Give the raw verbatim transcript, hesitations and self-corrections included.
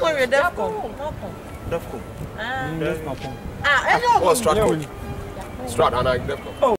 one with Defcon. Defcon. Ah. Defcon. Ah, any of Oh, Stratcom. Strat and I Defcon. Oh,